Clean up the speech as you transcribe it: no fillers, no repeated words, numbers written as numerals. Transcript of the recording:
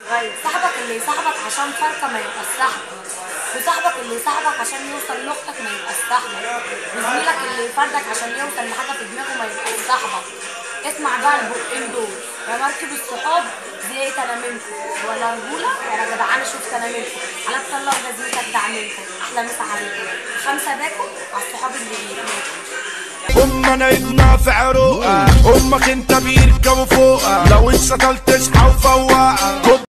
غير صاحبك اللي يصاحبك عشان فرقه ما يبقاش صاحبك، وصاحبك اللي يصاحبك عشان يوصل لاختك ما يبقاش صاحبك، وزميلك اللي يفردك عشان يوصل لحاجه في دماغه ما يبقاش صاحبك. اسمع بقى البقين دول: يا مركب الصحاب زهقت انا منكم، ولا رجوله ولا جدعانه شفت انا منكم، على الله وجزمتك دع منكم، احلى مسا عليكم. 5 باكم على الصحاب اللي بيتماتوا. انا ابنها في عروقه، امك انت بيركبوا فوقه، لو اتسطلت تصحى وفوقه.